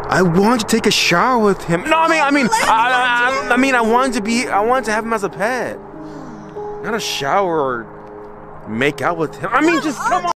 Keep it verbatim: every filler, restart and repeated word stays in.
I wanted to take a shower with him. No, I mean, I mean, I, I, I mean, I wanted to be, I wanted to have him as a pet, not a shower or make out with him. I mean, just come on.